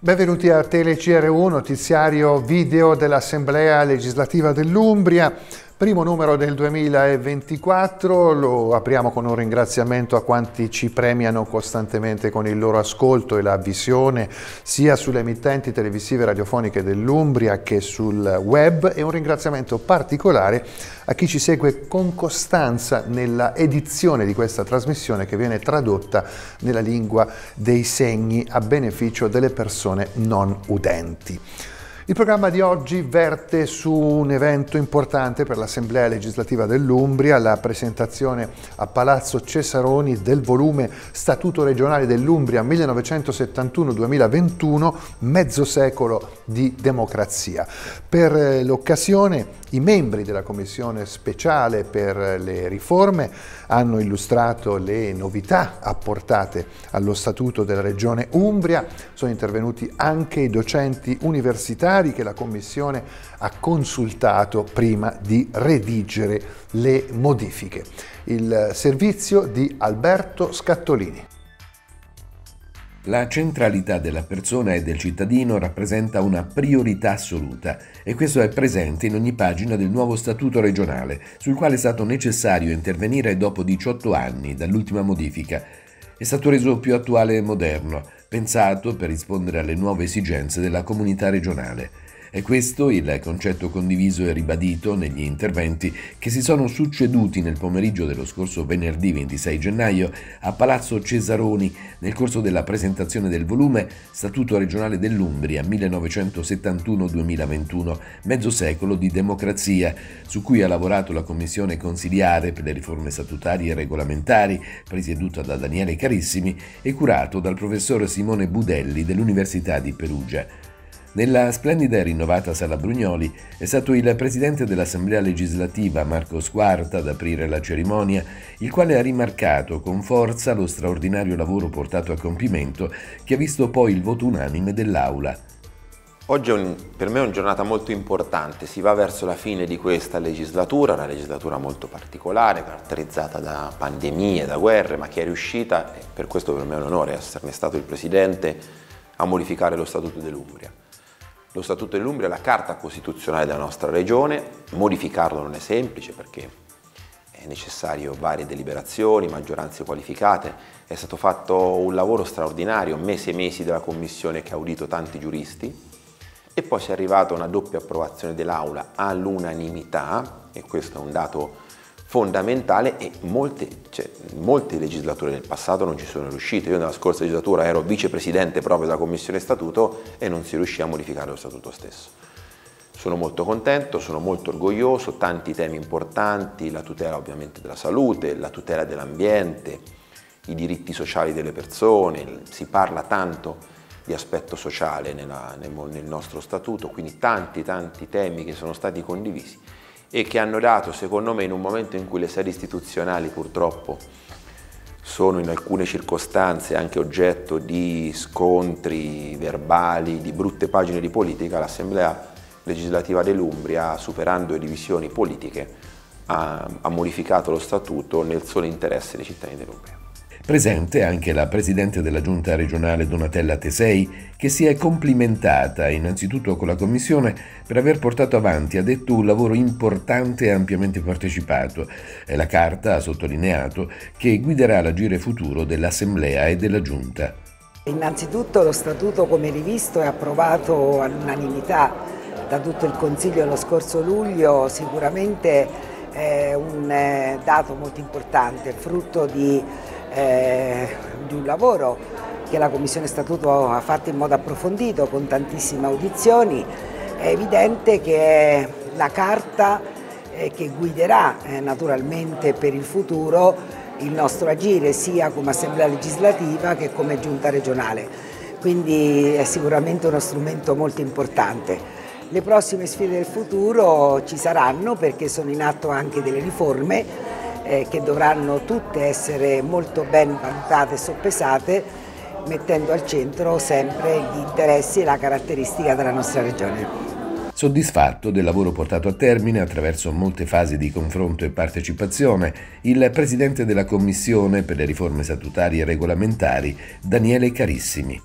Benvenuti a TeleCR1, notiziario video dell'Assemblea legislativa dell'Umbria. Primo numero del 2024, lo apriamo con un ringraziamento a quanti ci premiano costantemente con il loro ascolto e la visione sia sulle emittenti televisive e radiofoniche dell'Umbria che sul web, e un ringraziamento particolare a chi ci segue con costanza nella edizione di questa trasmissione che viene tradotta nella lingua dei segni a beneficio delle persone non udenti. Il programma di oggi verte su un evento importante per l'Assemblea legislativa dell'Umbria, la presentazione a Palazzo Cesaroni del volume Statuto regionale dell'Umbria 1971-2021, mezzo secolo di democrazia. Per l'occasione i membri della Commissione speciale per le riforme hanno illustrato le novità apportate allo Statuto della Regione Umbria. Sono intervenuti anche i docenti universitari che la Commissione ha consultato prima di redigere le modifiche. Il servizio di Alberto Scattolini. La centralità della persona e del cittadino rappresenta una priorità assoluta e questo è presente in ogni pagina del nuovo statuto regionale, sul quale è stato necessario intervenire dopo 18 anni dall'ultima modifica. È stato reso più attuale e moderno, pensato per rispondere alle nuove esigenze della comunità regionale. È questo il concetto condiviso e ribadito negli interventi che si sono succeduti nel pomeriggio dello scorso venerdì 26 gennaio a Palazzo Cesaroni nel corso della presentazione del volume Statuto regionale dell'Umbria 1971-2021, mezzo secolo di democrazia, su cui ha lavorato la Commissione consiliare per le riforme statutarie e regolamentari, presieduta da Daniele Carissimi e curato dal professor Simone Budelli dell'Università di Perugia. Nella splendida e rinnovata Sala Brugnoli è stato il presidente dell'Assemblea legislativa, Marco Squarta, ad aprire la cerimonia, il quale ha rimarcato con forza lo straordinario lavoro portato a compimento che ha visto poi il voto unanime dell'Aula. Oggi per me è una giornata molto importante, si va verso la fine di questa legislatura, una legislatura molto particolare, caratterizzata da pandemie, da guerre, ma che è riuscita, e per questo per me è un onore esserne stato il presidente, a modificare lo Statuto dell'Umbria. Lo Statuto dell'Umbria è la carta costituzionale della nostra regione, modificarlo non è semplice perché è necessario varie deliberazioni, maggioranze qualificate, è stato fatto un lavoro straordinario, mesi e mesi della Commissione che ha audito tanti giuristi e poi si è arrivata a una doppia approvazione dell'Aula all'unanimità, e questo è un dato fondamentale, e molti legislatori del passato non ci sono riusciti. Io nella scorsa legislatura ero vicepresidente proprio della Commissione Statuto e non si riuscì a modificare lo Statuto stesso. Sono molto contento, sono molto orgoglioso, tanti temi importanti, la tutela ovviamente della salute, la tutela dell'ambiente, i diritti sociali delle persone, si parla tanto di aspetto sociale nel nostro Statuto, quindi tanti temi che sono stati condivisi e che hanno dato, secondo me, in un momento in cui le sedi istituzionali purtroppo sono in alcune circostanze anche oggetto di scontri verbali, di brutte pagine di politica, l'Assemblea legislativa dell'Umbria, superando le divisioni politiche, ha modificato lo Statuto nel solo interesse dei cittadini dell'Umbria. Presente anche la Presidente della Giunta regionale Donatella Tesei, che si è complimentata innanzitutto con la Commissione per aver portato avanti, ha detto, un lavoro importante e ampiamente partecipato. È la carta, ha sottolineato, che guiderà l'agire futuro dell'Assemblea e della Giunta. Innanzitutto lo Statuto, come rivisto e approvato all'unanimità da tutto il Consiglio lo scorso luglio, sicuramente è un dato molto importante, frutto di un lavoro che la Commissione Statuto ha fatto in modo approfondito con tantissime audizioni. È evidente che è la carta che guiderà naturalmente per il futuro il nostro agire sia come Assemblea legislativa che come Giunta regionale, quindi è sicuramente uno strumento molto importante. Le prossime sfide del futuro ci saranno perché sono in atto anche delle riforme che dovranno tutte essere molto ben valutate e soppesate, mettendo al centro sempre gli interessi e la caratteristica della nostra regione. Soddisfatto del lavoro portato a termine attraverso molte fasi di confronto e partecipazione, il presidente della Commissione per le riforme statutarie e regolamentari, Daniele Carissimi.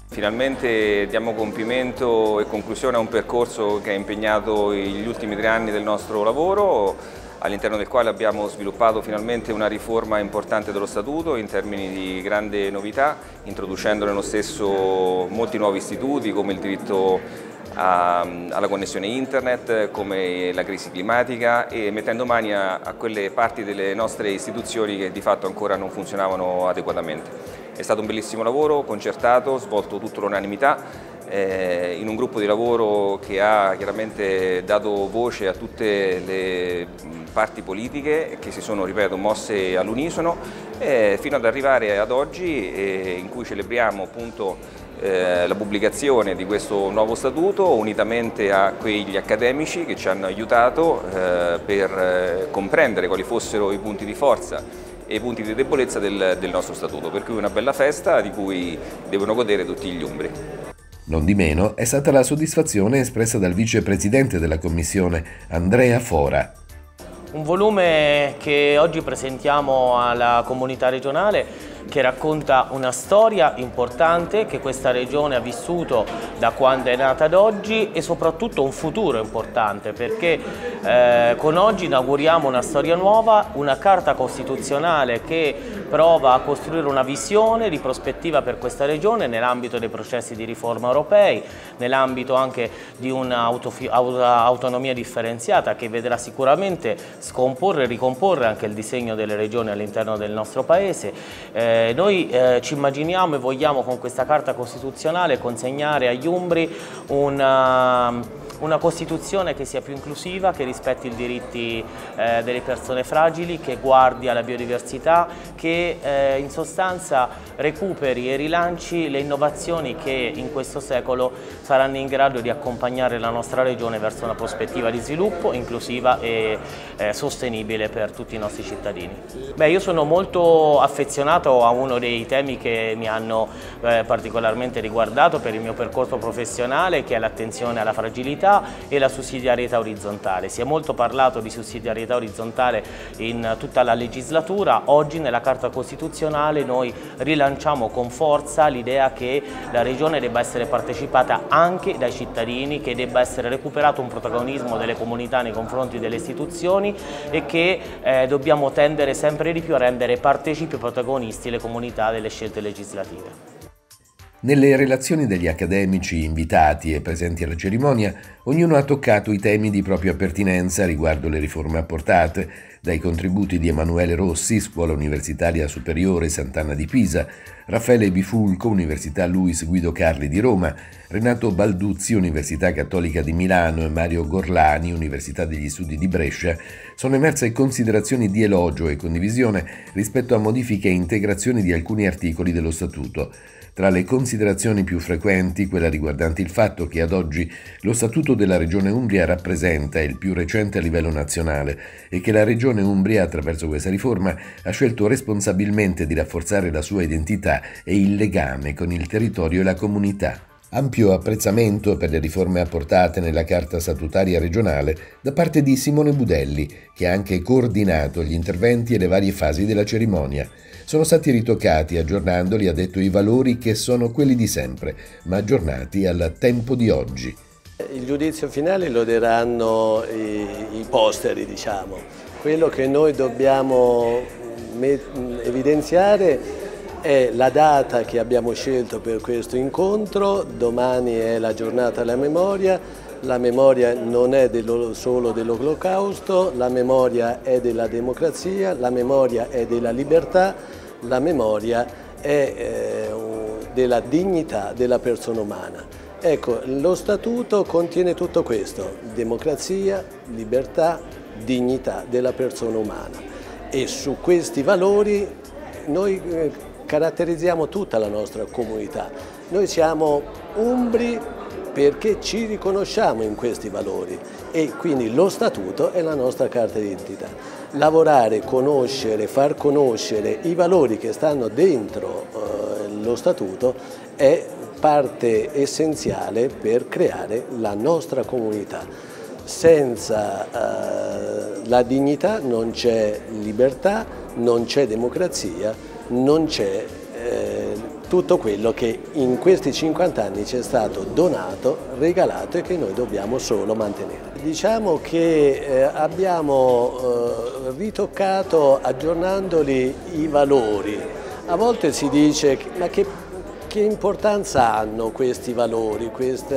Finalmente diamo compimento e conclusione a un percorso che ha impegnato gli ultimi 3 anni del nostro lavoro, all'interno del quale abbiamo sviluppato finalmente una riforma importante dello Statuto in termini di grande novità, introducendo nello stesso molti nuovi istituti come il diritto alla connessione internet, come la crisi climatica, e mettendo mani a quelle parti delle nostre istituzioni che di fatto ancora non funzionavano adeguatamente. È stato un bellissimo lavoro, concertato, svolto tutto all'unanimità, in un gruppo di lavoro che ha chiaramente dato voce a tutte le parti politiche che si sono, ripeto, mosse all'unisono, fino ad arrivare ad oggi, in cui celebriamo appunto la pubblicazione di questo nuovo statuto, unitamente a quegli accademici che ci hanno aiutato per comprendere quali fossero i punti di forza e i punti di debolezza del nostro statuto, per cui una bella festa di cui devono godere tutti gli umbri. Non di meno è stata la soddisfazione espressa dal vicepresidente della Commissione, Andrea Fora. Un volume che oggi presentiamo alla comunità regionale, che racconta una storia importante che questa regione ha vissuto da quando è nata ad oggi, e soprattutto un futuro importante, perché con oggi inauguriamo una storia nuova, una carta costituzionale che prova a costruire una visione di prospettiva per questa regione nell'ambito dei processi di riforma europei, nell'ambito anche di un'autonomia differenziata che vedrà sicuramente scomporre e ricomporre anche il disegno delle regioni all'interno del nostro Paese. Noi ci immaginiamo e vogliamo con questa Carta Costituzionale consegnare agli umbri una Costituzione che sia più inclusiva, che rispetti i diritti delle persone fragili, che guardi alla biodiversità, che in sostanza recuperi e rilanci le innovazioni che in questo secolo saranno in grado di accompagnare la nostra regione verso una prospettiva di sviluppo inclusiva e sostenibile per tutti i nostri cittadini. Beh, io sono molto affezionato a uno dei temi che mi hanno particolarmente riguardato per il mio percorso professionale, che è l'attenzione alla fragilità e la sussidiarietà orizzontale. Si è molto parlato di sussidiarietà orizzontale in tutta la legislatura. Oggi nella Carta Costituzionale noi rilanciamo con forza l'idea che la regione debba essere partecipata anche dai cittadini, che debba essere recuperato un protagonismo delle comunità nei confronti delle istituzioni e che dobbiamo tendere sempre di più a rendere partecipi e protagonisti le comunità delle scelte legislative. Nelle relazioni degli accademici invitati e presenti alla cerimonia, ognuno ha toccato i temi di propria pertinenza riguardo le riforme apportate, dai contributi di Emanuele Rossi, Scuola Universitaria Superiore Sant'Anna di Pisa, Raffaele Bifulco, Università Luis Guido Carli di Roma, Renato Balduzzi, Università Cattolica di Milano, e Mario Gorlani, Università degli Studi di Brescia, sono emerse considerazioni di elogio e condivisione rispetto a modifiche e integrazioni di alcuni articoli dello Statuto. Tra le considerazioni più frequenti, quella riguardante il fatto che ad oggi lo Statuto della Regione Umbria rappresenta il più recente a livello nazionale e che la Regione Umbria, attraverso questa riforma, ha scelto responsabilmente di rafforzare la sua identità e il legame con il territorio e la comunità. Ampio apprezzamento per le riforme apportate nella Carta Statutaria regionale da parte di Simone Budelli, che ha anche coordinato gli interventi e le varie fasi della cerimonia. Sono stati ritoccati, aggiornandoli, ha detto, i valori che sono quelli di sempre, ma aggiornati al tempo di oggi. Il giudizio finale lo daranno i posteri, diciamo. Quello che noi dobbiamo evidenziare è la data che abbiamo scelto per questo incontro. Domani è la giornata della memoria. La memoria non è solo dell'Olocausto, la memoria è della democrazia, la memoria è della libertà, la memoria è della dignità della persona umana. Ecco, lo Statuto contiene tutto questo: democrazia, libertà, dignità della persona umana. E su questi valori noi caratterizziamo tutta la nostra comunità. Noi siamo umbri perché ci riconosciamo in questi valori e quindi lo Statuto è la nostra carta d'identità. Lavorare, conoscere, far conoscere i valori che stanno dentro lo Statuto è parte essenziale per creare la nostra comunità. Senza la dignità non c'è libertà, non c'è democrazia, non c'è tutto quello che in questi 50 anni ci è stato donato, regalato e che noi dobbiamo solo mantenere. Diciamo che abbiamo ritoccato, aggiornandoli, i valori. A volte si dice ma che importanza hanno questi valori,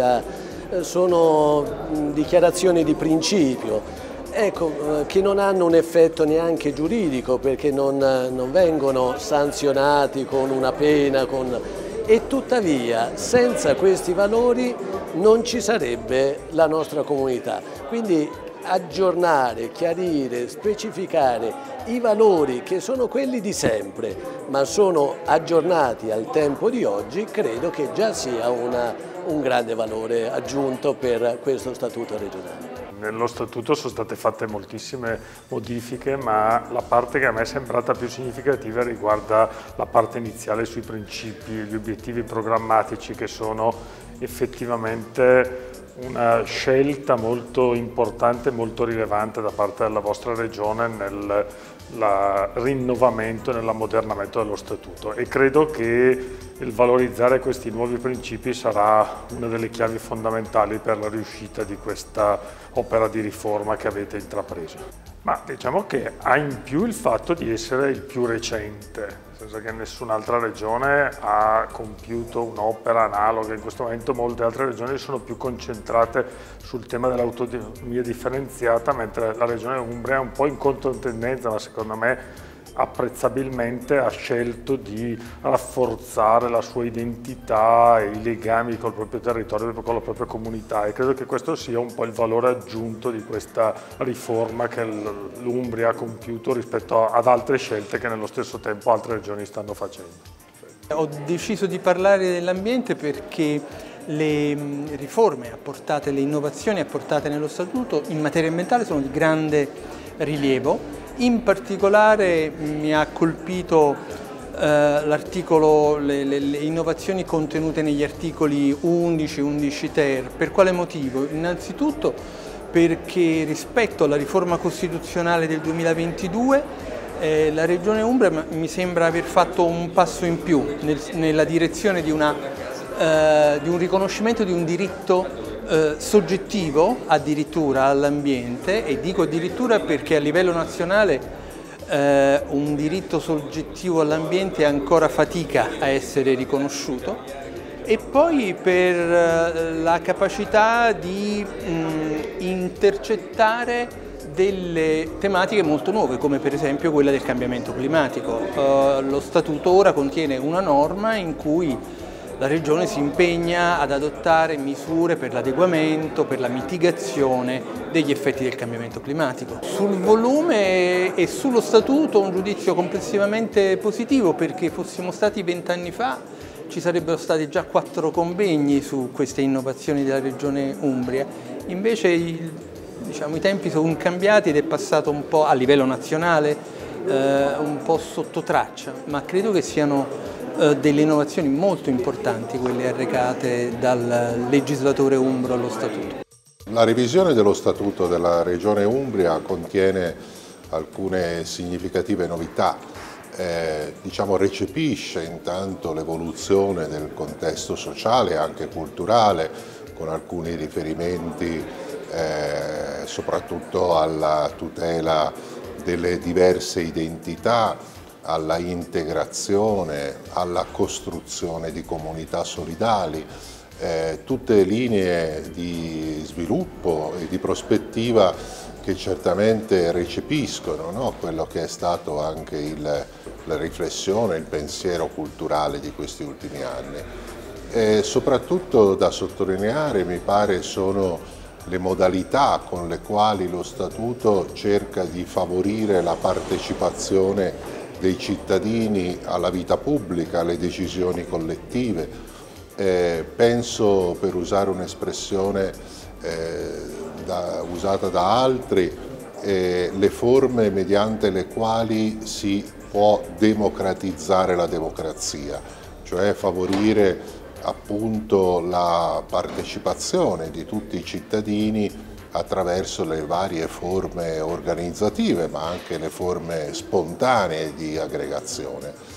sono dichiarazioni di principio. Ecco, che non hanno un effetto neanche giuridico perché non vengono sanzionati con una pena, e tuttavia senza questi valori non ci sarebbe la nostra comunità. Quindi aggiornare, chiarire, specificare i valori che sono quelli di sempre, ma sono aggiornati al tempo di oggi, credo che già sia un grande valore aggiunto per questo statuto regionale. Nello statuto sono state fatte moltissime modifiche, ma la parte che a me è sembrata più significativa riguarda la parte iniziale sui principi, gli obiettivi programmatici, che sono effettivamente una scelta molto importante, molto rilevante da parte della vostra regione nel rinnovamento e nell'ammodernamento dello statuto, e credo che il valorizzare questi nuovi principi sarà una delle chiavi fondamentali per la riuscita di questa opera di riforma che avete intrapreso. Ma diciamo che ha in più il fatto di essere il più recente, nel senso che nessun'altra regione ha compiuto un'opera analoga. In questo momento molte altre regioni sono più concentrate sul tema dell'autonomia differenziata, mentre la regione Umbria è un po' in controtendenza, ma secondo me apprezzabilmente ha scelto di rafforzare la sua identità e i legami col proprio territorio, con la propria comunità, e credo che questo sia un po' il valore aggiunto di questa riforma che l'Umbria ha compiuto rispetto ad altre scelte che nello stesso tempo altre regioni stanno facendo. Ho deciso di parlare dell'ambiente perché le riforme apportate, le innovazioni apportate nello Statuto in materia ambientale sono di grande rilievo. In particolare mi ha colpito l'articolo, le innovazioni contenute negli articoli 11 e 11 ter. Per quale motivo? Innanzitutto perché rispetto alla riforma costituzionale del 2022 la Regione Umbria mi sembra aver fatto un passo in più nella direzione di un riconoscimento di un diritto soggettivo addirittura all'ambiente, e dico addirittura perché a livello nazionale un diritto soggettivo all'ambiente ancora fatica a essere riconosciuto, e poi per la capacità di intercettare delle tematiche molto nuove, come per esempio quella del cambiamento climatico. Lo Statuto ora contiene una norma in cui la Regione si impegna ad adottare misure per l'adeguamento, per la mitigazione degli effetti del cambiamento climatico. Sul volume e sullo Statuto un giudizio complessivamente positivo, perché fossimo stati 20 anni fa ci sarebbero stati già 4 convegni su queste innovazioni della Regione Umbria. Invece i tempi sono cambiati ed è passato un po' a livello nazionale, un po' sotto traccia, ma credo che siano delle innovazioni molto importanti quelle arrecate dal legislatore umbro allo Statuto. La revisione dello Statuto della Regione Umbria contiene alcune significative novità. Recepisce intanto l'evoluzione del contesto sociale e anche culturale, con alcuni riferimenti soprattutto alla tutela delle diverse identità, alla integrazione, alla costruzione di comunità solidali, tutte linee di sviluppo e di prospettiva che certamente recepiscono, no? Quello che è stato anche la riflessione, il pensiero culturale di questi ultimi anni. E soprattutto da sottolineare, mi pare, sono le modalità con le quali lo Statuto cerca di favorire la partecipazione dei cittadini alla vita pubblica, alle decisioni collettive. Penso, per usare un'espressione usata da altri, le forme mediante le quali si può democratizzare la democrazia, cioè favorire appunto la partecipazione di tutti i cittadini attraverso le varie forme organizzative, ma anche le forme spontanee di aggregazione.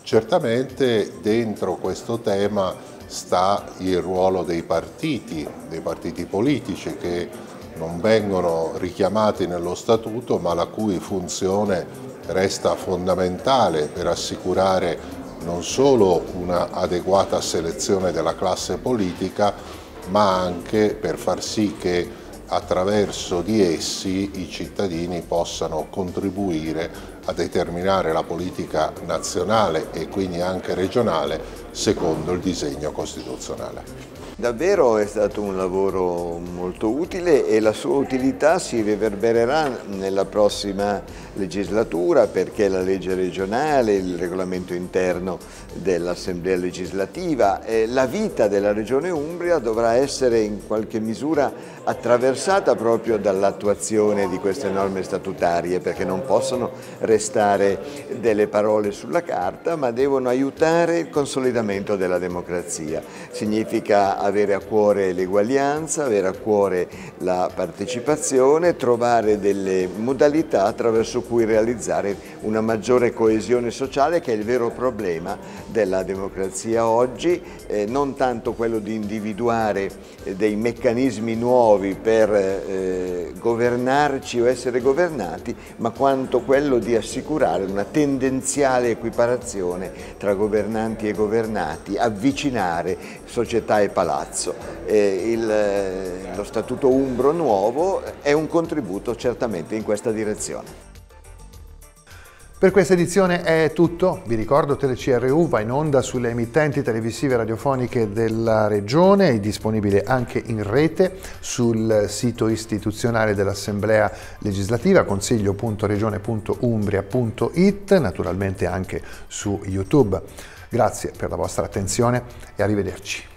Certamente dentro questo tema sta il ruolo dei partiti politici che non vengono richiamati nello Statuto, ma la cui funzione resta fondamentale per assicurare non solo una adeguata selezione della classe politica, ma anche per far sì che attraverso di essi i cittadini possano contribuire a determinare la politica nazionale e quindi anche regionale secondo il disegno costituzionale. Davvero è stato un lavoro molto utile e la sua utilità si riverbererà nella prossima legislatura, perché la legge regionale, il regolamento interno dell'Assemblea legislativa, la vita della Regione Umbria dovrà essere in qualche misura attraversata proprio dall'attuazione di queste norme statutarie, perché non possono restare delle parole sulla carta, ma devono aiutare il consolidamento della democrazia. Significa avere a cuore l'eguaglianza, avere a cuore la partecipazione, trovare delle modalità attraverso cui realizzare una maggiore coesione sociale, che è il vero problema della democrazia oggi, non tanto quello di individuare dei meccanismi nuovi per governarci o essere governati, ma quanto quello di assicurare una tendenziale equiparazione tra governanti e governati, avvicinare società e palazzo. Lo Statuto Umbro nuovo è un contributo certamente in questa direzione. Per questa edizione è tutto. Vi ricordo TeleCRU va in onda sulle emittenti televisive e radiofoniche della Regione, è disponibile anche in rete sul sito istituzionale dell'Assemblea legislativa consiglio.regione.umbria.it, naturalmente anche su YouTube. Grazie per la vostra attenzione e arrivederci.